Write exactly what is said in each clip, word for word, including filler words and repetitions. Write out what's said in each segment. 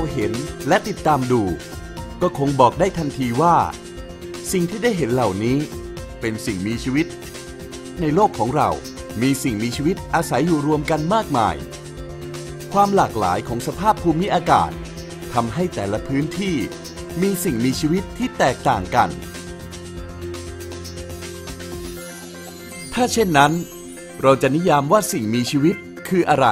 เห็นและติดตามดูก็คงบอกได้ทันทีว่าสิ่งที่ได้เห็นเหล่านี้เป็นสิ่งมีชีวิตในโลกของเรามีสิ่งมีชีวิตอาศัยอยู่รวมกันมากมายความหลากหลายของสภาพภูมิอากาศทำให้แต่ละพื้นที่มีสิ่งมีชีวิตที่แตกต่างกันถ้าเช่นนั้นเราจะนิยามว่าสิ่งมีชีวิตคืออะไร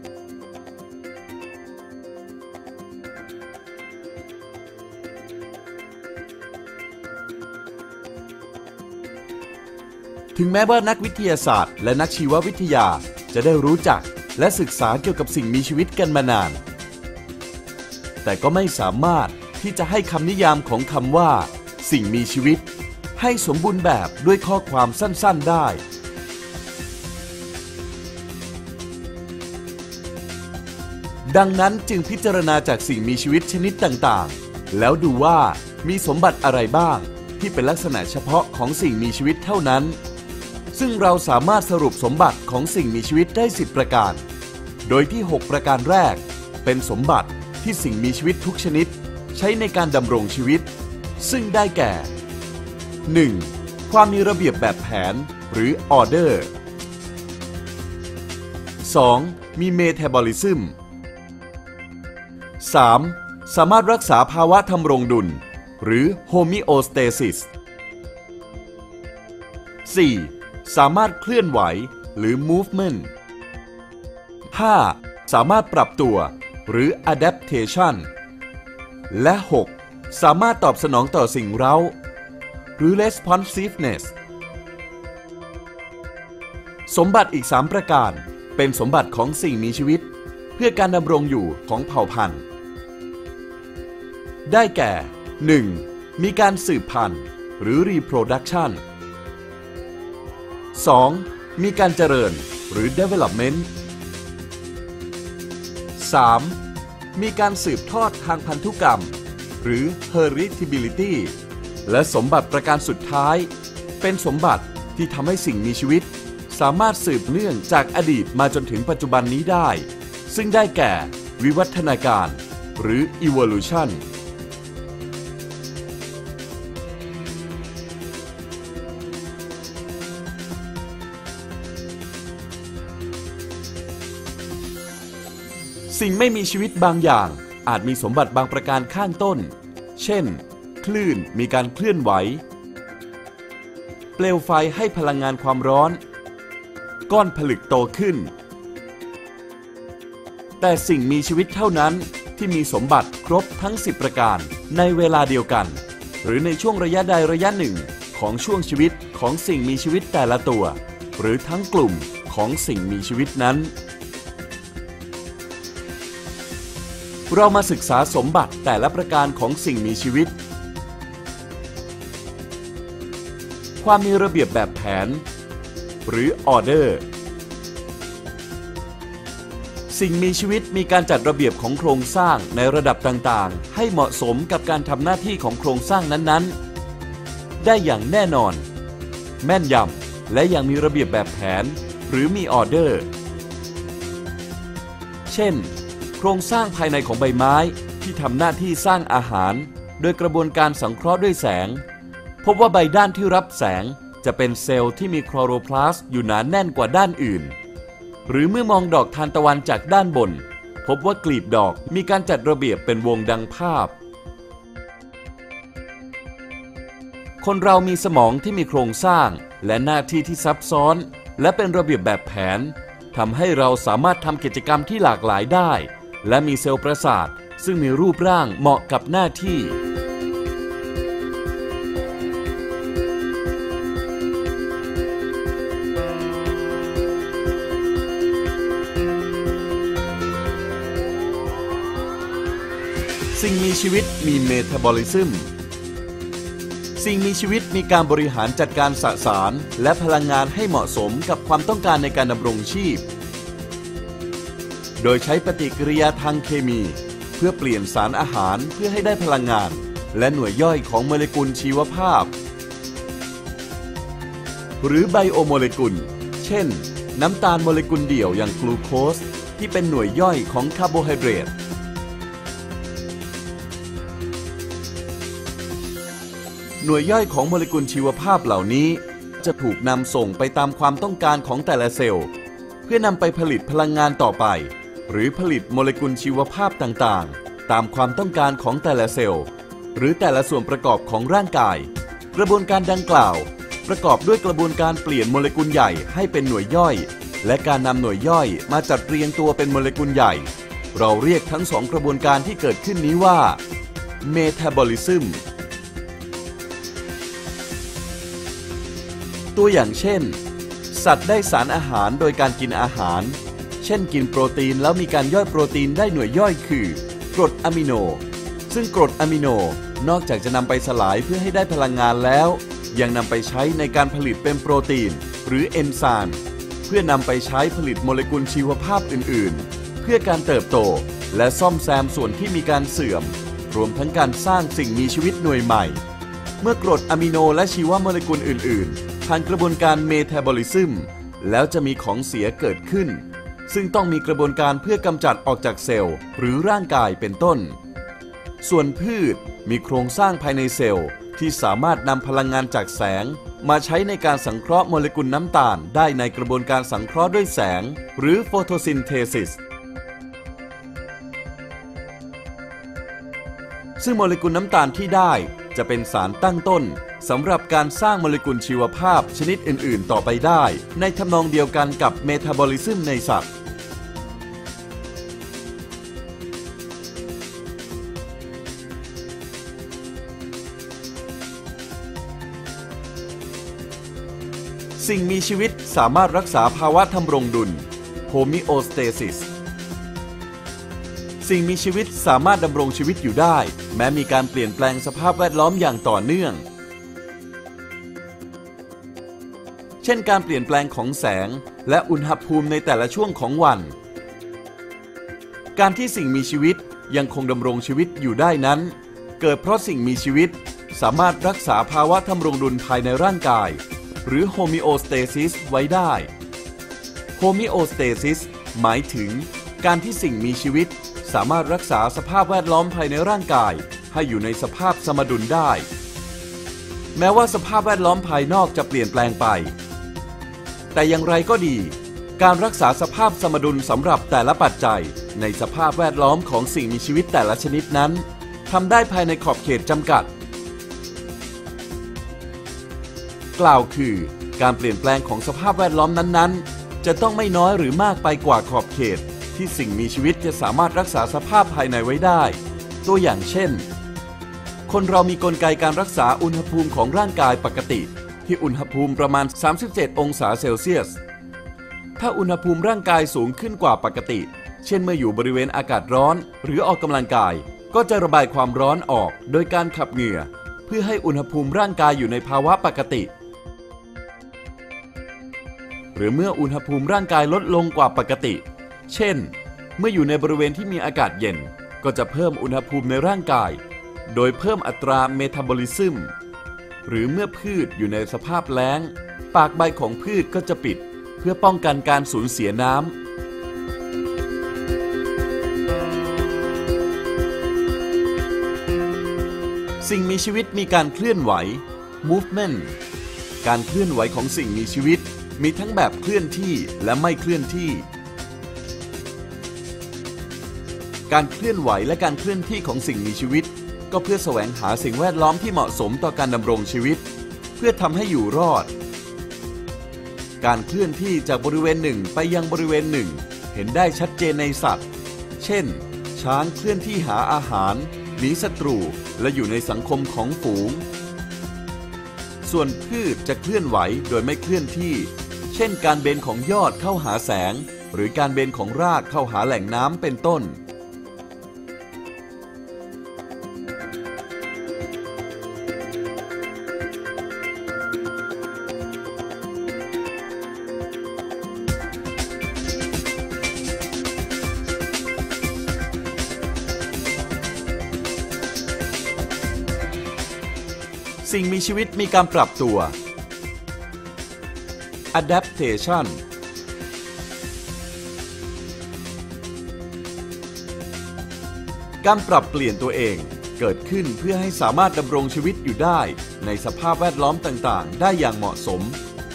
ถึงแม้ว่านักวิทยาศาสตร์และนักชีววิทยาจะได้รู้จักและศึกษาเกี่ยวกับสิ่งมีชีวิตกันมานานแต่ก็ไม่สามารถที่จะให้คำนิยามของคำว่าสิ่งมีชีวิตให้สมบูรณ์แบบด้วยข้อความสั้นๆได้ดังนั้นจึงพิจารณาจากสิ่งมีชีวิตชนิดต่างๆแล้วดูว่ามีสมบัติอะไรบ้างที่เป็นลักษณะเฉพาะของสิ่งมีชีวิตเท่านั้นซึ่งเราสามารถสรุปสมบัติของสิ่งมีชีวิตได้สิบประการโดยที่หกประการแรกเป็นสมบัติที่สิ่งมีชีวิตทุกชนิดใช้ในการดำรงชีวิตซึ่งได้แก่ หนึ่ง. ความมีระเบียบแบบแผนหรือออเดอร์ สอง. มีเมตาบอลิซึม สาม. สามารถรักษาภาวะทำรงดุลหรือโฮมิโอสเตซิส สี่. สามารถเคลื่อนไหวหรือ movement ห้า. สามารถปรับตัวหรือ adaptation และ หก. สามารถตอบสนองต่อสิ่งเร้าหรือ responsiveness สมบัติอีกสามประการเป็นสมบัติของสิ่งมีชีวิตเพื่อการดำรงอยู่ของเผ่าพันธุ์ได้แก่ หนึ่ง. มีการสืบพันธุ์หรือ reproduction สอง. มีการเจริญหรือ development สาม. มีการสืบทอดทางพันธุกรรมหรือ heritability และสมบัติประการสุดท้ายเป็นสมบัติที่ทำให้สิ่งมีชีวิตสามารถสืบเนื่องจากอดีตมาจนถึงปัจจุบันนี้ได้ซึ่งได้แก่วิวัฒนาการหรือ evolutionสิ่งไม่มีชีวิตบางอย่างอาจมีสมบัติบางประการข้างต้นเช่นคลื่นมีการเคลื่อนไหวเปลวไฟให้พลังงานความร้อนก้อนผลึกโตขึ้นแต่สิ่งมีชีวิตเท่านั้นที่มีสมบัติครบทั้งสิบประการในเวลาเดียวกันหรือในช่วงระยะใดระยะหนึ่งของช่วงชีวิตของสิ่งมีชีวิตแต่ละตัวหรือทั้งกลุ่มของสิ่งมีชีวิตนั้นเรามาศึกษาสมบัติแต่ละประการของสิ่งมีชีวิตความมีระเบียบแบบแผนหรือออเดอร์สิ่งมีชีวิตมีการจัดระเบียบของโครงสร้างในระดับต่างๆให้เหมาะสมกับการทำหน้าที่ของโครงสร้างนั้นๆได้อย่างแน่นอนแม่นยำและยังมีระเบียบแบบแผนหรือมีออเดอร์เช่นโครงสร้างภายในของใบไม้ที่ทำหน้าที่สร้างอาหารโดยกระบวนการสังเคราะห์ด้วยแสงพบว่าใบด้านที่รับแสงจะเป็นเซลล์ที่มีคลอโรพลาสต์อยู่หนาแน่นกว่าด้านอื่นหรือเมื่อมองดอกทานตะวันจากด้านบนพบว่ากลีบดอกมีการจัดระเบียบเป็นวงดังภาพคนเรามีสมองที่มีโครงสร้างและหน้าที่ที่ซับซ้อนและเป็นระเบียบแบบแผนทำให้เราสามารถทำกิจกรรมที่หลากหลายได้และมีเซลล์ประสาทซึ่งมีรูปร่างเหมาะกับหน้าที่สิ่งมีชีวิตมีเมตาบอลิซึมสิ่งมีชีวิตมีการบริหารจัดการสสารและพลังงานให้เหมาะสมกับความต้องการในการดำรงชีพโดยใช้ปฏิกิริยาทางเคมีเพื่อเปลี่ยนสารอาหารเพื่อให้ได้พลังงานและหน่วยย่อยของโมเลกุลชีวภาพหรือไบโอโมเลกุลเช่นน้ำตาลโมเลกุลเดี่ยวอย่างกลูโคสที่เป็นหน่วยย่อยของคาร์โบไฮเดรตหน่วยย่อยของโมเลกุลชีวภาพเหล่านี้จะถูกนำส่งไปตามความต้องการของแต่ละเซลล์เพื่อนำไปผลิตพลังงานต่อไปหรือผลิตโมเลกุลชีวภาพต่างๆตามความต้องการของแต่ละเซลล์หรือแต่ละส่วนประกอบของร่างกายกระบวนการดังกล่าวประกอบด้วยกระบวนการเปลี่ยนโมเลกุลใหญ่ให้เป็นหน่วยย่อยและการนำหน่วยย่อยมาจัดเรียงตัวเป็นโมเลกุลใหญ่เราเรียกทั้งสองกระบวนการที่เกิดขึ้นนี้ว่าเมตาบอลิซึมตัวอย่างเช่นสัตว์ได้สารอาหารโดยการกินอาหารเช่นกินโปรตีนแล้วมีการย่อยโปรตีนได้หน่วยย่อยคือกรดอะมิโนซึ่งกรดอะมิโนนอกจากจะนำไปสลายเพื่อให้ได้พลังงานแล้วยังนำไปใช้ในการผลิตเป็นโปรตีนหรือเอนไซม์เพื่อนำไปใช้ผลิตโมเลกุลชีวภาพอื่นๆเพื่อการเติบโตและซ่อมแซมส่วนที่มีการเสื่อมรวมทั้งการสร้างสิ่งมีชีวิตหน่วยใหม่เมื่อกรดอะมิโนและชีวโมเลกุลอื่นๆผ่านกระบวนการเมตาบอลิซึมแล้วจะมีของเสียเกิดขึ้นซึ่งต้องมีกระบวนการเพื่อกำจัดออกจากเซลล์หรือร่างกายเป็นต้นส่วนพืชมีโครงสร้างภายในเซลล์ที่สามารถนำพลังงานจากแสงมาใช้ในการสังเคราะห์โมเลกุลน้ำตาลได้ในกระบวนการสังเคราะห์ด้วยแสงหรือโฟโตซินเทซิสซึ่งโมเลกุลน้ำตาลที่ได้จะเป็นสารตั้งต้นสำหรับการสร้างโมเลกุลชีวภาพชนิดอื่นๆต่อไปได้ในทำนองเดียวกันกับเมตาบอลิซึมในสัตว์สิ่งมีชีวิตสามารถรักษาภาวะทำรงดุลโฮมิโอสเตซิสสิ่งมีชีวิตสามารถดำรงชีวิตอยู่ได้แม้มีการเปลี่ยนแปลงสภาพแวดล้อมอย่างต่อเนื่องเช่นการเปลี่ยนแปลงของแสงและอุณหภูมิในแต่ละช่วงของวันการที่สิ่งมีชีวิตยังคงดำรงชีวิตอยู่ได้นั้นเกิดเพราะสิ่งมีชีวิตสามารถรักษาภาวะทำรงดุลภายในร่างกายหรือโฮมิโอสเตซิสไว้ได้โฮมิโอสเตซิสหมายถึงการที่สิ่งมีชีวิตสามารถรักษาสภาพแวดล้อมภายในร่างกายให้อยู่ในสภาพสมดุลได้แม้ว่าสภาพแวดล้อมภายนอกจะเปลี่ยนแปลงไปแต่อย่างไรก็ดีการรักษาสภาพสมดุลสำหรับแต่ละปัจจัยในสภาพแวดล้อมของสิ่งมีชีวิตแต่ละชนิดนั้นทำได้ภายในขอบเขตจำกัดกล่าวคือการเปลี่ยนแปลงของสภาพแวดล้อมนั้นๆจะต้องไม่น้อยหรือมากไปกว่าขอบเขตที่สิ่งมีชีวิตจะสามารถรักษาสภาพภายในไว้ได้ตัวอย่างเช่นคนเรามีกลไกการรักษาอุณหภูมิของร่างกายปกติที่อุณหภูมิประมาณสามสิบเจ็ดองศาเซลเซียสถ้าอุณหภูมิร่างกายสูงขึ้นกว่าปกติเช่นเมื่ออยู่บริเวณอากาศร้อนหรือออกกำลังกายก็จะระบายความร้อนออกโดยการขับเหงื่อเพื่อให้อุณหภูมิร่างกายอยู่ในภาวะปกติหรือเมื่ออุณหภูมิร่างกายลดลงกว่าปกติเช่นเมื่ออยู่ในบริเวณที่มีอากาศเย็นก็จะเพิ่มอุณหภูมิในร่างกายโดยเพิ่มอัตราเมตาบอลิซึมหรือเมื่อพืชอยู่ในสภาพแล้งปากใบของพืชก็จะปิดเพื่อป้องกันการสูญเสียน้ำสิ่งมีชีวิตมีการเคลื่อนไหว movement การเคลื่อนไหวของสิ่งมีชีวิตมีทั้งแบบเคลื่อนที่และไม่เคลื่อนที่การเคลื่อนไหวและการเคลื่อนที่ของสิ่งมีชีวิตก็เพื่อแสวงหาสิ่งแวดล้อมที่เหมาะสมต่อการดำรงชีวิตเพื่อทำให้อยู่รอดการเคลื่อนที่จากบริเวณหนึ่งไปยังบริเวณหนึ่งเห็นได้ชัดเจนในสัตว์เช่นช้างเคลื่อนที่หาอาหารหนีศัตรูและอยู่ในสังคมของฝูงส่วนพืชจะเคลื่อนไหวโดยไม่เคลื่อนที่เช่นการเบนของยอดเข้าหาแสงหรือการเบนของรากเข้าหาแหล่งน้ำเป็นต้นสิ่งมีชีวิตมีการปรับตัว adaptation การปรับเปลี่ยนตัวเองเกิดขึ้นเพื่อให้สามารถดำรงชีวิตอยู่ได้ในสภาพแวดล้อมต่างๆได้อย่างเหมาะสม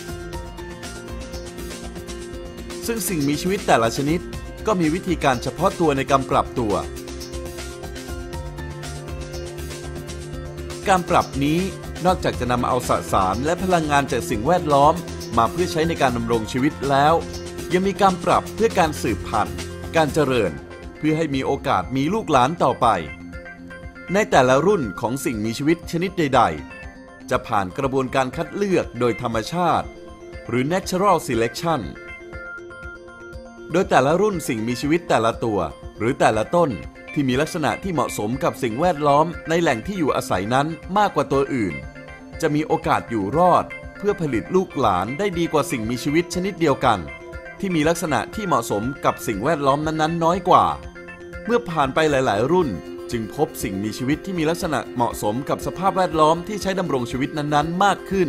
ซึ่งสิ่งมีชีวิตแต่ละชนิดก็มีวิธีการเฉพาะตัวในการปรับตัวการปรับนี้นอกจากจะนำเอาสสารและพลังงานจากสิ่งแวดล้อมมาเพื่อใช้ในการดำรงชีวิตแล้วยังมีการปรับเพื่อการสืบพันธุ์การเจริญเพื่อให้มีโอกาสมีลูกหลานต่อไปในแต่ละรุ่นของสิ่งมีชีวิตชนิดใดๆจะผ่านกระบวนการคัดเลือกโดยธรรมชาติหรือ natural selection โดยแต่ละรุ่นสิ่งมีชีวิตแต่ละตัวหรือแต่ละต้นที่มีลักษณะที่เหมาะสมกับสิ่งแวดล้อมในแหล่งที่อยู่อาศัยนั้นมากกว่าตัวอื่นจะมีโอกาสอยู่รอดเพื่อผลิตลูกหลานได้ดีกว่าสิ่งมีชีวิตชนิดเดียวกันที่มีลักษณะที่เหมาะสมกับสิ่งแวดล้อมนั้นๆน้อยกว่าเมื่อผ่านไปหลายๆรุ่นจึงพบสิ่งมีชีวิตที่มีลักษณะเหมาะสมกับสภาพแวดล้อมที่ใช้ดำรงชีวิตนั้นๆมากขึ้น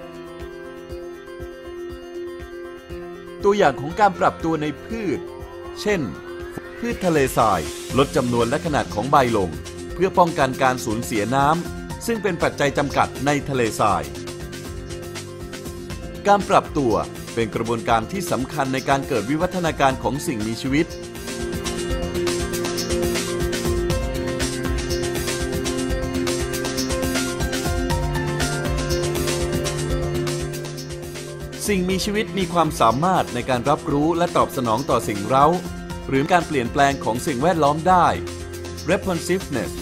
ตัวอย่างของการปรับตัวในพืชเช่นพืชทะเลทรายลดจำนวนและขนาดของใบลงเพื่อป้องกันการสูญเสียน้ำซึ่งเป็นปัจจัยจำกัดในทะเลทรายการปรับตัวเป็นกระบวนการที่สำคัญในการเกิดวิวัฒนาการของสิ่งมีชีวิตสิ่งมีชีวิตมีความสามารถในการรับรู้และตอบสนองต่อสิ่งเร้าหรือการเปลี่ยนแปลงของสิ่งแวดล้อมได้ responsiveness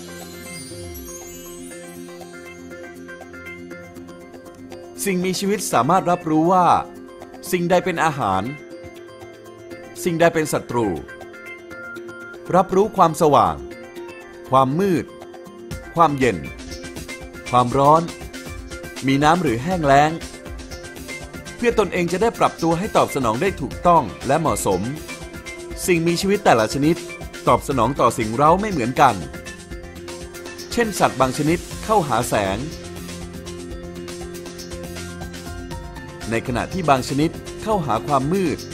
สิ่งมีชีวิตสามารถรับรู้ว่าสิ่งใดเป็นอาหารสิ่งใดเป็นศัตรูรับรู้ความสว่างความมืดความเย็นความร้อนมีน้ำหรือแห้งแล้งเพื่อตนเองจะได้ปรับตัวให้ตอบสนองได้ถูกต้องและเหมาะสมสิ่งมีชีวิตแต่ละชนิดตอบสนองต่อสิ่งเร้าไม่เหมือนกันเช่นสัตว์บางชนิดเข้าหาแสงในขณะที่บางชนิดเข้าหาความมืด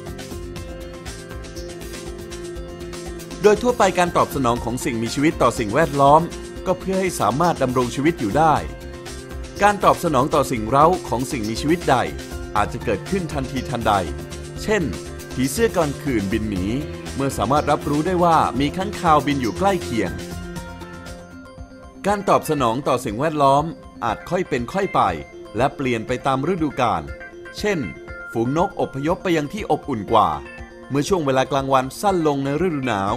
โดยทั่วไปการตอบสนองของสิ่งมีชีวิตต่อสิ่งแวดล้อมก็เพื่อให้สามารถดำรงชีวิตอยู่ได้การตอบสนองต่อสิ่งเร้าของสิ่งมีชีวิตใดอาจจะเกิดขึ้นทันทีทันใดเช่นผีเสื้อกลางคืนบินหนีเมื่อสามารถรับรู้ได้ว่ามีค้างคาวบินอยู่ใกล้เคียงการตอบสนองต่อสิ่งแวดล้อมอาจค่อยเป็นค่อยไปและเปลี่ยนไปตามฤดูกาลเช่นฝูงนกอพยพไปยังที่อบอุ่นกว่าเมื่อช่วงเวลากลางวันสั้นลงในฤดูหนา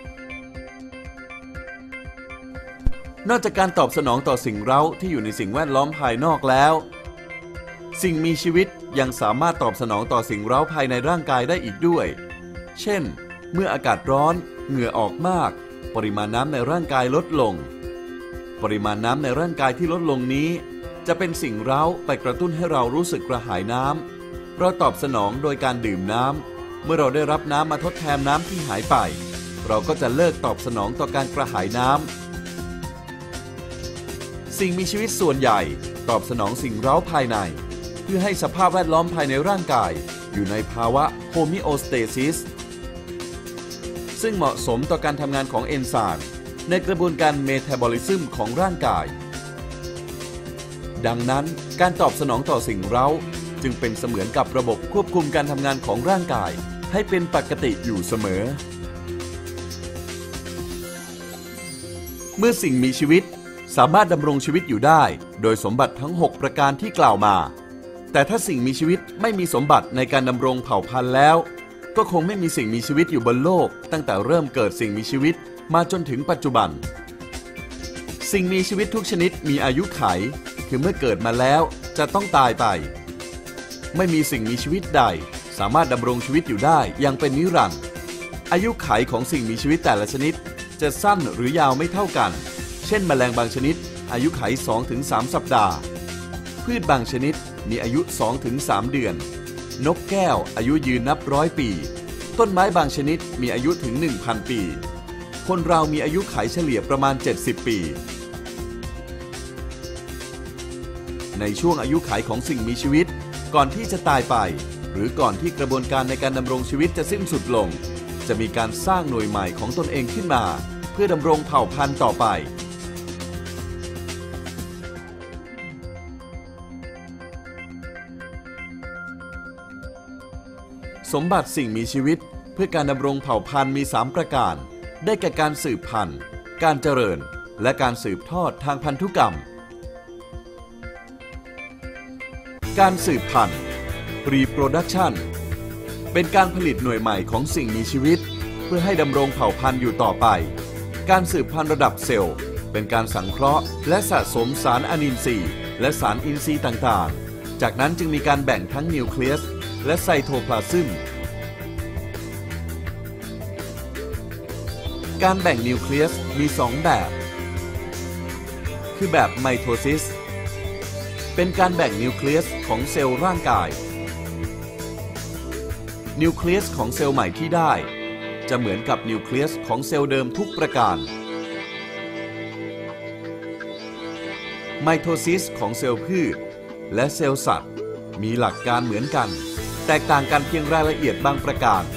วนอกจากการตอบสนองต่อสิ่งเร้าที่อยู่ในสิ่งแวดล้อมภายนอกแล้วสิ่งมีชีวิตยังสามารถตอบสนองต่อสิ่งเร้าภายในร่างกายได้อีกด้วยเช่นเมื่ออากาศร้อนเหงื่อออกมากปริมาณน้ำในร่างกายลดลงปริมาณน้ำในร่างกายที่ลดลงนี้จะเป็นสิ่งเร้าไปกระตุ้นให้เรารู้สึกกระหายน้ำเราตอบสนองโดยการดื่มน้ำเมื่อเราได้รับน้ำมาทดแทนน้ำที่หายไปเราก็จะเลิกตอบสนองต่อการกระหายน้ำสิ่งมีชีวิตส่วนใหญ่ตอบสนองสิ่งเร้าภายในเพื่อให้สภาพแวดล้อมภายในร่างกายอยู่ในภาวะโฮมิโอสเตซิสซึ่งเหมาะสมต่อการทำงานของเอนไซม์ในกระบวนการเมตาบอลิซึมของร่างกายดังนั้นการตอบสนองต่อสิ่งเร้าจึงเป็นเสมือนกับระบบควบคุมการทำงานของร่างกายให้เป็นปกติอยู่เสมอเมื่อสิ่งมีชีวิตสามารถดำรงชีวิตอยู่ได้โดยสมบัติทั้งหกประการที่กล่าวมาแต่ถ้าสิ่งมีชีวิตไม่มีสมบัติในการดำรงเผ่าพันธุ์แล้วก็คงไม่มีสิ่งมีชีวิตอยู่บนโลกตั้งแต่เริ่มเกิดสิ่งมีชีวิตมาจนถึงปัจจุบันสิ่งมีชีวิตทุกชนิดมีอายุขัยคือเมื่อเกิดมาแล้วจะต้องตายไปไม่มีสิ่งมีชีวิตใดสามารถดำรงชีวิตอยู่ได้อย่างเป็นนิรันดร์อายุขัยของสิ่งมีชีวิตแต่ละชนิดจะสั้นหรือยาวไม่เท่ากันเช่นแมลงบางชนิดอายุขัย สองถึงสาม สัปดาห์พืชบางชนิดมีอายุ สองถึงสาม เดือนนกแก้วอายุยืนนับร้อยปีต้นไม้บางชนิดมีอายุถึง หนึ่งพัน ปีคนเรามีอายุขัยเฉลี่ยประมาณเจ็ดสิบปีในช่วงอายุขัยของสิ่งมีชีวิตก่อนที่จะตายไปหรือก่อนที่กระบวนการในการดำรงชีวิตจะสิ้นสุดลงจะมีการสร้างหน่วยใหม่ของตนเองขึ้นมาเพื่อดำรงเผ่าพันธุ์ต่อไปสมบัติสิ่งมีชีวิตเพื่อการดำรงเผ่าพันธุ์มีสามประการได้แก่การสืบพันธุ์การเจริญและการสืบทอดทางพันธุกรรมการสืบพันธุ์ reproduction เป็นการผลิตหน่วยใหม่ของสิ่งมีชีวิตเพื่อให้ดำรงเผ่าพันธุ์อยู่ต่อไปการสืบพันธุ์ระดับเซลล์เป็นการสังเคราะห์และสะสมสารอนินทรีย์และสารอินทรีย์ต่างๆจากนั้นจึงมีการแบ่งทั้งนิวเคลียสและไซโทพลาซึมการแบ่งนิวเคลียสมีสองแบบคือแบบไมโทซิสเป็นการแบ่งนิวเคลียสของเซลล์ร่างกายนิวเคลียสของเซลล์ใหม่ที่ได้จะเหมือนกับนิวเคลียสของเซลล์เดิมทุกประการไมโทซิสของเซลล์พืชและเซลล์สัตว์มีหลักการเหมือนกันแตกต่างกันเพียงรายละเอียดบางประการ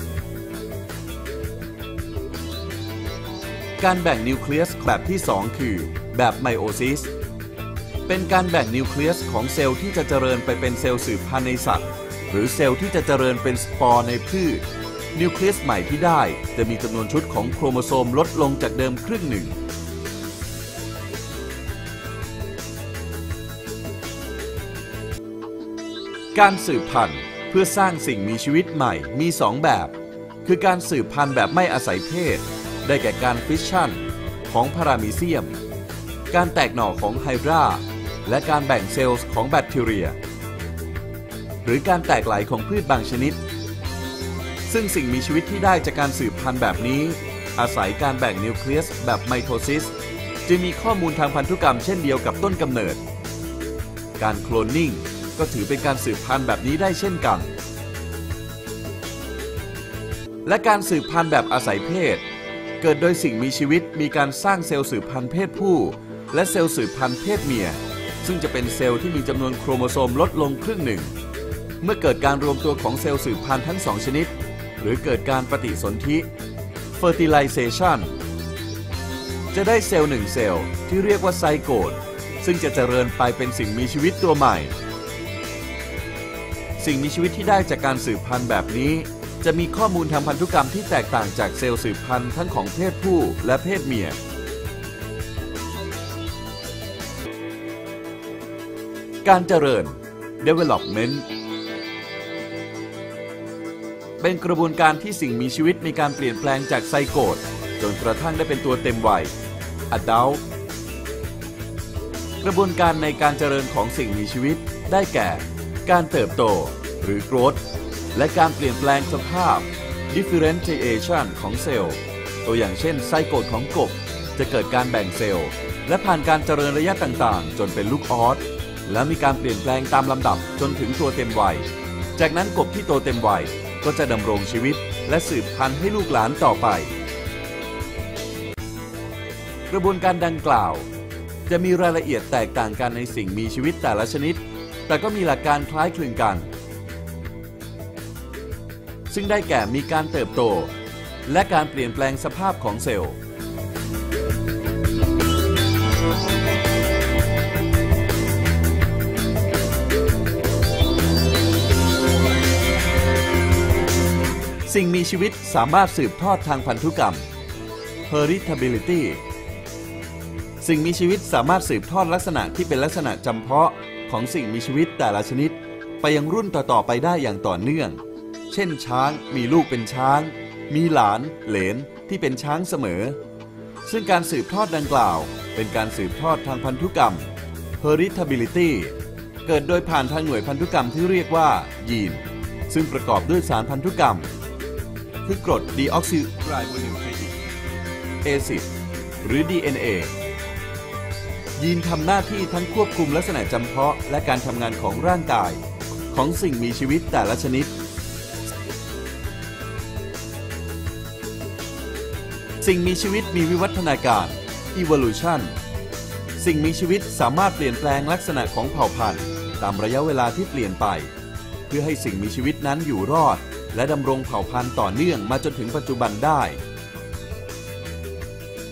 การแบ่งนิวเคลียสแบบที่สองคือแบบไมโอซิสเป็นการแบ่งนิวเคลียสของเซลล์ที่จะเจริญไปเป็นเซลล์สืบพันธุ์ในสัตว์หรือเซลล์ที่จะเจริญเป็นสปอร์ในพืชนิวเคลียสใหม่ที่ได้จะมีจำนวนชุดของโครโมโซมลดลงจากเดิมครึ่งหนึ่งการสืบพันธุ์เพื่อสร้างสิ่งมีชีวิตใหม่มีสองแบบคือการสืบพันธุ์แบบไม่อาศัยเพศได้แก่การฟิชชั่นของพารามีเซียมการแตกหน่อของไฮดราและการแบ่งเซลล์ของแบคทีเรียหรือการแตกไหลของพืชบางชนิดซึ่งสิ่งมีชีวิตที่ได้จากการสืบพันธุ์แบบนี้อาศัยการแบ่งนิวเคลียสแบบไมโทซิสจึงมีข้อมูลทางพันธุกรรมเช่นเดียวกับต้นกำเนิดการโคลนนิ่งก็ถือเป็นการสืบพันธุ์แบบนี้ได้เช่นกันและการสืบพันธุ์แบบอาศัยเพศเกิดโดยสิ่งมีชีวิตมีการสร้างเซลล์สืบพันธุ์เพศผู้และเซลล์สืบพันธุ์เพศเมียซึ่งจะเป็นเซลล์ที่มีจำนวนโครโมโซมลดลงครึ่งหนึ่งเมื่อเกิดการรวมตัวของเซลล์สืบพันธุ์ทั้งสองชนิดหรือเกิดการปฏิสนธิ fertilization จะได้เซลล์หนึ่งเซลล์ที่เรียกว่าไซโกตซึ่งจะเจริญไปเป็นสิ่งมีชีวิตตัวใหม่สิ่งมีชีวิตที่ได้จากการสืบพันธุ์แบบนี้จะมีข้อมูลทางพันธุกรรมที่แตกต่างจากเซลล์สืบพันธุ์ทั้งของเพศผู้และเพศเมียการเจริญ development เป็นกระบวนการที่สิ่งมีชีวิตมีการเปลี่ยนแปลงจากไซโกตจนกระทั่งได้เป็นตัวเต็มวัย adult กระบวนการในการเจริญของสิ่งมีชีวิตได้แก่การเติบโตหรือ growth และการเปลี่ยนแปลงสภาพ differentiation ของเซลล์ตัวอย่างเช่นไซโกตของกบจะเกิดการแบ่งเซลล์และผ่านการเจริญระยะต่างๆจนเป็นลูกออสและมีการเปลี่ยนแปลงตามลำดับจนถึงตัวเต็มวัยจากนั้นกบที่โตเต็มวัยก็จะดำรงชีวิตและสืบพันธุ์ให้ลูกหลานต่อไปกระบวนการดังกล่าวจะมีรายละเอียดแตกต่างกันในสิ่งมีชีวิตแต่ละชนิดแต่ก็มีหลักการคล้ายคลึงกันซึ่งได้แก่มีการเติบโตและการเปลี่ยนแปลงสภาพของเซลล์สิ่งมีชีวิตสามารถสืบทอดทางพันธุกรรม heritability สิ่งมีชีวิตสามารถสืบทอดลักษณะที่เป็นลักษณะจำเพาะของสิ่งมีชีวิตแต่ละชนิดไปยังรุ่นต่อๆไปได้อย่างต่อเนื่องเช่นช้างมีลูกเป็นช้างมีหลานเหลนที่เป็นช้างเสมอซึ่งการสืบทอดดังกล่าวเป็นการสืบทอดทางพันธุกรรม heritability เกิดโดยผ่านทางหน่วยพันธุกรรมที่เรียกว่ายีนซึ่งประกอบด้วยสารพันธุกรรมคือกรดดีออกซิไรโบนิวคลีอิกแอซิดหรือ ดี เอ็น เอ ยีนทำหน้าที่ทั้งควบคุมลักษณะจำเพาะและการทำงานของร่างกายของสิ่งมีชีวิตแต่ละชนิดสิ่งมีชีวิตมีวิวัฒนาการ evolution สิ่งมีชีวิตสามารถเปลี่ยนแปลงลักษณะของเผ่าพันธุ์ตามระยะเวลาที่เปลี่ยนไปเพื่อให้สิ่งมีชีวิตนั้นอยู่รอดและดำรงเผ่าพันธุ์ต่อเนื่องมาจนถึงปัจจุบันได้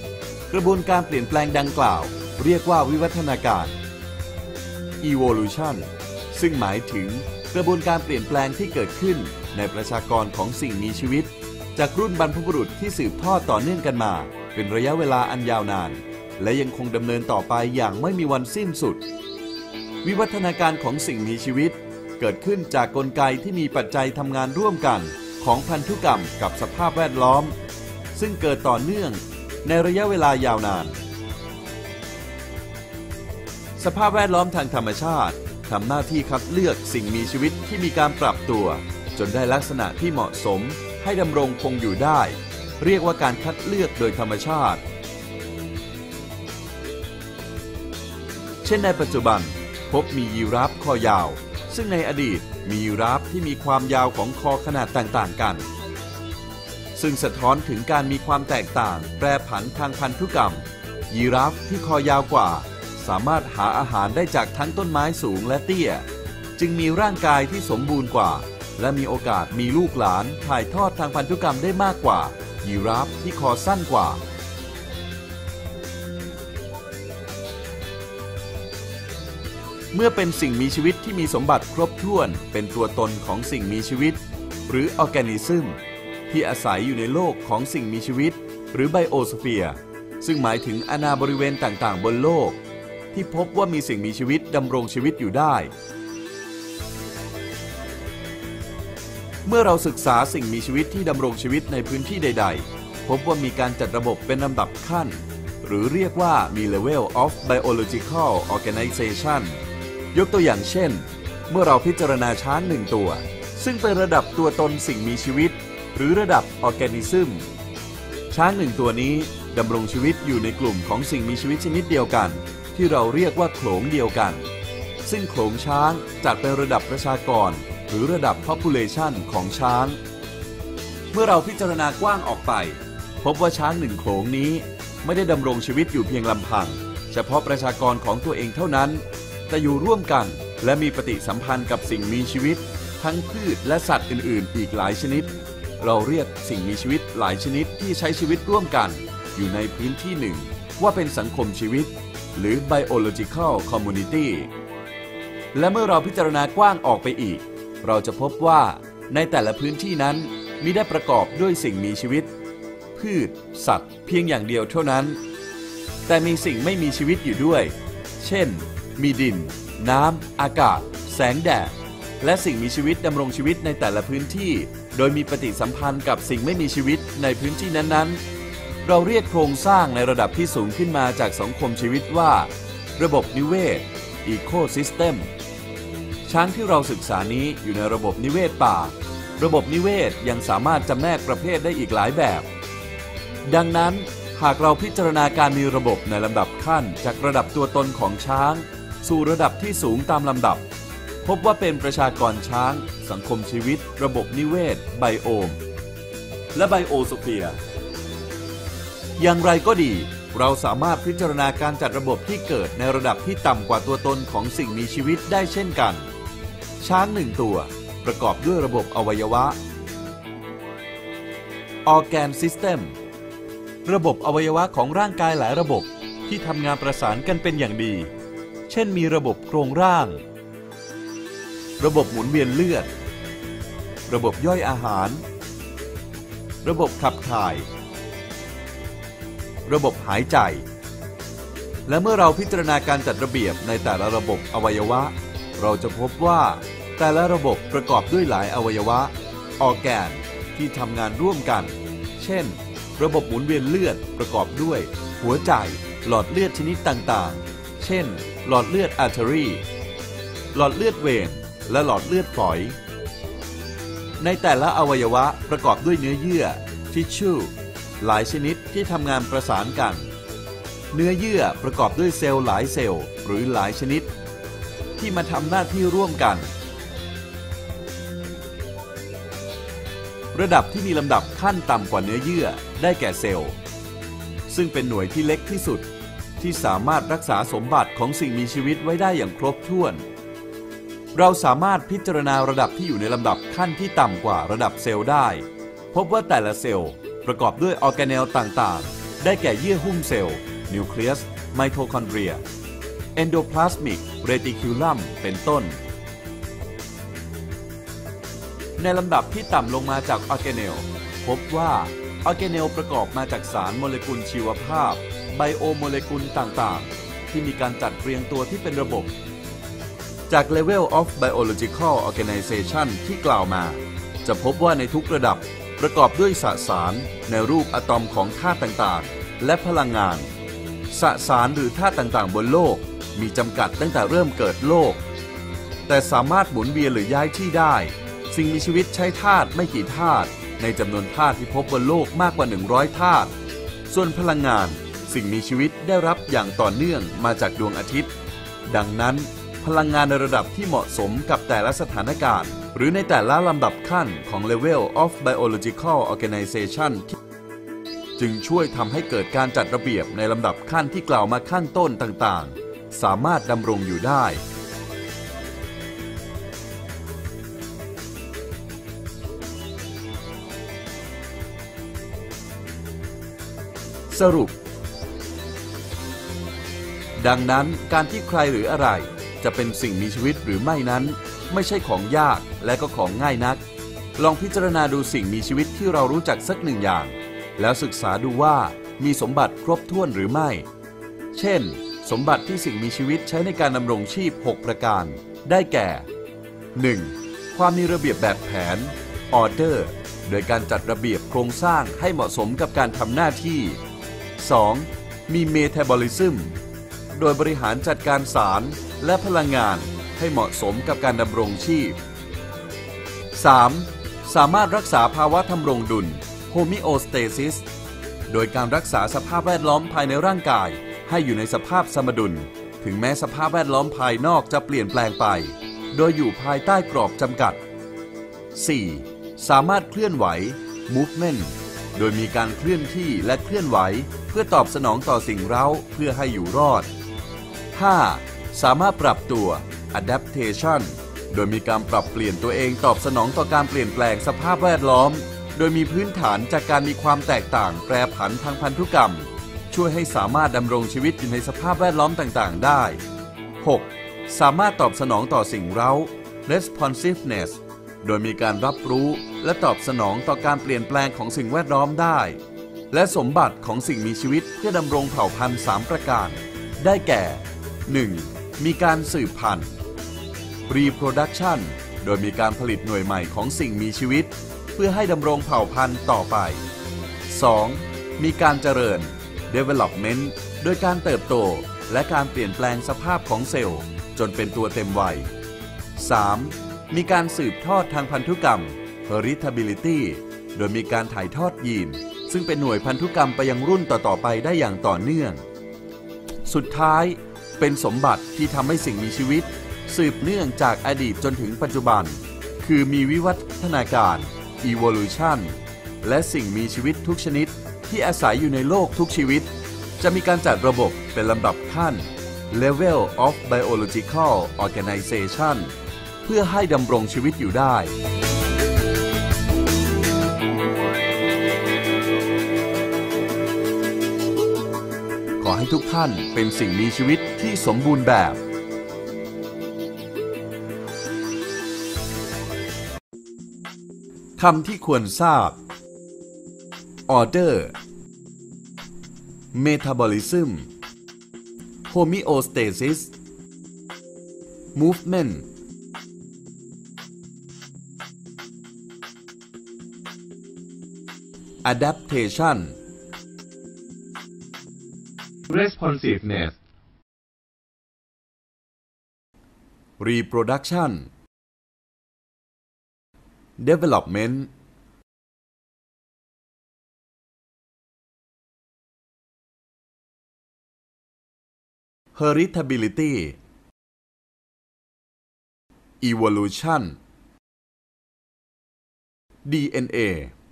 กระบวนการเปลี่ยนแปลงดังกล่าวเรียกว่าวิวัฒนาการ evolution ซึ่งหมายถึงกระบวนการเปลี่ยนแปลงที่เกิดขึ้นในประชากรของสิ่งมีชีวิตจากรุ่นบรรพบุรุษที่สืบทอดต่อเนื่องกันมาเป็นระยะเวลาอันยาวนานและยังคงดำเนินต่อไปอย่างไม่มีวันสิ้นสุดวิวัฒนาการของสิ่งมีชีวิตเกิดขึ้นจากกลไกที่มีปัจจัยทำงานร่วมกันของพันธุกรรมกับสภาพแวดล้อมซึ่งเกิดต่อเนื่องในระยะเวลายาวนานสภาพแวดล้อมทางธรรมชาติทำหน้าที่คัดเลือกสิ่งมีชีวิตที่มีการปรับตัวจนได้ลักษณะที่เหมาะสมให้ดำรงคงอยู่ได้เรียกว่าการคัดเลือกโดยธรรมชาติเช่นในปัจจุบันพบมียีราฟคอยาวซึ่งในอดีตมียีราฟที่มีความยาวของคอขนาดต่างๆกันซึ่งสะท้อนถึงการมีความแตกต่างแปรผันทางพันธุกรรมยีราฟที่คอยาวกว่าสามารถหาอาหารได้จากทั้งต้นไม้สูงและเตี้ยจึงมีร่างกายที่สมบูรณ์กว่าและมีโอกาสมีลูกหลานถ่ายทอดทางพันธุกรรมได้มากกว่ายีราฟที่คอสั้นกว่าเมื่อเป็นสิ่งมีชีวิตที่มีสมบัติครบถ้วนเป็นตัวตนของสิ่งมีชีวิตหรือออร์แกนิซึมที่อาศัยอยู่ในโลกของสิ่งมีชีวิตหรือไบโอสเฟียร์ซึ่งหมายถึงอาณาบริเวณต่างๆบนโลกที่พบว่ามีสิ่งมีชีวิตดำรงชีวิตอยู่ได้เมื่อเราศึกษาสิ่งมีชีวิตที่ดำรงชีวิตในพื้นที่ใดๆพบว่ามีการจัดระบบเป็นลำดับขั้นหรือเรียกว่ามี level of biological organization ยกตัวอย่างเช่นเมื่อเราพิจารณาช้างหนึ่งตัวซึ่งเป็นระดับตัวตนสิ่งมีชีวิตหรือระดับออร์แกนิซึมช้างหนึ่งตัวนี้ดำรงชีวิตอยู่ในกลุ่มของสิ่งมีชีวิตชนิดเดียวกันที่เราเรียกว่าโขลงเดียวกันซึ่งโขลงช้างจัดเป็นระดับประชากรหรือระดับ population ของช้างเมื่อเราพิจารณากว้างออกไปพบว่าช้างหนึ่งโขลงนี้ไม่ได้ดำรงชีวิตอยู่เพียงลำพังเฉพาะประชากรของตัวเองเท่านั้นแต่อยู่ร่วมกันและมีปฏิสัมพันธ์กับสิ่งมีชีวิตทั้งพืชและสัตว์อื่นๆอีกหลายชนิดเราเรียกสิ่งมีชีวิตหลายชนิดที่ใช้ชีวิตร่วมกันอยู่ในพื้นที่หนึ่งว่าเป็นสังคมชีวิตหรือ biological community และเมื่อเราพิจารณากว้างออกไปอีกเราจะพบว่าในแต่ละพื้นที่นั้นมิได้ประกอบด้วยสิ่งมีชีวิตพืชสัตว์เพียงอย่างเดียวเท่านั้นแต่มีสิ่งไม่มีชีวิตอยู่ด้วยเช่นมีดินน้ำอากาศแสงแดดและสิ่งมีชีวิตดำรงชีวิตในแต่ละพื้นที่โดยมีปฏิสัมพันธ์กับสิ่งไม่มีชีวิตในพื้นที่นั้นๆเราเรียกโครงสร้างในระดับที่สูงขึ้นมาจากสังคมชีวิตว่าระบบนิเวศ Ecosystem ช้างที่เราศึกษานี้อยู่ในระบบนิเวศป่าระบบนิเวศยังสามารถจำแนกประเภทได้อีกหลายแบบดังนั้นหากเราพิจารณาการมีระบบในลำดับขั้นจากระดับตัวตนของช้างสู่ระดับที่สูงตามลำดับพบว่าเป็นประชากรช้างสังคมชีวิตระบบนิเวศไบโอมและไบโอสเฟียร์อย่างไรก็ดีเราสามารถพิจารณาการจัดระบบที่เกิดในระดับที่ต่ำกว่าตัวตนของสิ่งมีชีวิตได้เช่นกันช้างหนึ่งตัวประกอบด้วยระบบอวัยวะ Organ System ระบบอวัยวะของร่างกายหลายระบบที่ทำงานประสานกันเป็นอย่างดีเช่นมีระบบโครงร่างระบบหมุนเวียนเลือดระบบย่อยอาหารระบบขับถ่ายระบบหายใจและเมื่อเราพิจารณาการจัดระเบียบในแต่ละระบบอวัยวะเราจะพบว่าแต่ละระบบประกอบด้วยหลายอวัยวะออร์แกนที่ทำงานร่วมกันเช่นระบบหมุนเวียนเลือดประกอบด้วยหัวใจหลอดเลือดชนิดต่างๆเช่นหลอดเลือดอาร์เทอรี่หลอดเลือดเวนและหลอดเลือดฝอยในแต่ละอวัยวะประกอบด้วยเนื้อเยื่อทิชชู่หลายชนิดที่ทำงานประสานกันเนื้อเยื่อประกอบด้วยเซลล์หลายเซลล์หรือหลายชนิดที่มาทำหน้าที่ร่วมกันระดับที่มีลำดับขั้นต่ำกว่าเนื้อเยื่อได้แก่เซลล์ซึ่งเป็นหน่วยที่เล็กที่สุดที่สามารถรักษาสมบัติของสิ่งมีชีวิตไว้ได้อย่างครบถ้วนเราสามารถพิจารณาระดับที่อยู่ในลำดับขั้นที่ต่ำกว่าระดับเซลล์ได้พบว่าแต่ละเซลล์ประกอบด้วยออร์แกเนลต่างๆได้แก่เยื่อหุ้มเซลล์นิวเคลียสไมโทคอนเดรียเอนโดพลาสมิกเรติคิวลัมเป็นต้นในลำดับที่ต่ำลงมาจากออร์แกเนลพบว่าออร์แกเนลประกอบมาจากสารโมเลกุลชีวภาพไบโอโมเลกุลต่างๆที่มีการจัดเรียงตัวที่เป็นระบบจาก Level of Biological Organization ที่กล่าวมาจะพบว่าในทุกระดับประกอบด้วยสสารในรูปอะตอมของธาตุต่างๆและพลังงานสสารหรือธาตุต่างๆบนโลกมีจำกัดตั้งแต่เริ่มเกิดโลกแต่สามารถหมุนเวียนหรือย้ายที่ได้สิ่งมีชีวิตใช้ธาตุไม่กี่ธาตุในจำนวนธาตุที่พบบนโลกมากกว่าหนึ่งร้อยธาตุส่วนพลังงานสิ่งมีชีวิตได้รับอย่างต่อเนื่องมาจากดวงอาทิตย์ดังนั้นพลังงานในระดับที่เหมาะสมกับแต่ละสถานการณ์หรือในแต่ละลำดับขั้นของ Level of Biological Organization จึงช่วยทำให้เกิดการจัดระเบียบในลำดับขั้นที่กล่าวมาข้างต้นต่างๆสามารถดำรงอยู่ได้สรุปดังนั้นการที่ใครหรืออะไรจะเป็นสิ่งมีชีวิตหรือไม่นั้นไม่ใช่ของยากและก็ของง่ายนักลองพิจารณาดูสิ่งมีชีวิตที่เรารู้จักสักหนึ่งอย่างแล้วศึกษาดูว่ามีสมบัติครบถ้วนหรือไม่เช่นสมบัติที่สิ่งมีชีวิตใช้ในการดำรงชีพหกประการได้แก่ หนึ่ง. ความมีระเบียบแบบแผน Order โดยการจัดระเบียบโครงสร้างให้เหมาะสมกับการทำหน้าที่ สอง. มี Metabolism โดยบริหารจัดการสารและพลังงานให้เหมาะสมกับการดำรงชีพ สาม. สามารถรักษาภาวะทำรงดุล Homeostasis โดยการรักษาสภาพแวดล้อมภายในร่างกายให้อยู่ในสภาพสมดุลถึงแม้สภาพแวดล้อมภายนอกจะเปลี่ยนแปลงไปโดยอยู่ภายใต้กรอบจำกัด สี่. สามารถเคลื่อนไหว Movement โดยมีการเคลื่อนที่และเคลื่อนไหวเพื่อตอบสนองต่อสิ่งเร้าเพื่อให้อยู่รอด ห้า. สามารถปรับตัว Adaptation โดยมีการปรับเปลี่ยนตัวเองตอบสนองต่อการเปลี่ยนแปลงสภาพแวดล้อมโดยมีพื้นฐานจากการมีความแตกต่างแปรผันทางพันธุกรรมช่วยให้สามารถดำรงชีวิตอยู่ในสภาพแวดล้อมต่างๆได้ หก. สามารถตอบสนองต่อสิ่งเร้า Responsiveness โดยมีการรับรู้และตอบสนองต่อการเปลี่ยนแปลงของสิ่งแวดล้อมได้และสมบัติของสิ่งมีชีวิตเพื่อดำรงเผ่าพันธุ์สามประการได้แก่ หนึ่ง. มีการสืบพันธุ์ Reproduction โดยมีการผลิตหน่วยใหม่ของสิ่งมีชีวิตเพื่อให้ดำรงเผ่าพันธุ์ต่อไป สอง. มีการเจริญ Development โดยการเติบโตและการเปลี่ยนแปลงสภาพของเซลล์จนเป็นตัวเต็มวัย สาม. มีการสืบทอดทางพันธุกรรม Heritability โดยมีการถ่ายทอดยีนซึ่งเป็นหน่วยพันธุกรรมไปยังรุ่นต่อๆไปได้อย่างต่อเนื่องสุดท้ายเป็นสมบัติที่ทำให้สิ่งมีชีวิตสืบเนื่องจากอดีตจนถึงปัจจุบันคือมีวิวัฒนาการ Evolution และสิ่งมีชีวิตทุกชนิดที่อาศัยอยู่ในโลกทุกชีวิตจะมีการจัดระบบเป็นลำดับขั้น Level of Biological Organization เพื่อให้ดำรงชีวิตอยู่ได้ขอให้ทุกท่านเป็นสิ่งมีชีวิตที่สมบูรณ์แบบคำที่ควรทราบ Order Metabolism Homeostasis Movement Adaptation Responsiveness Reproduction Development Heritability Evolution ดี เอ็น เอ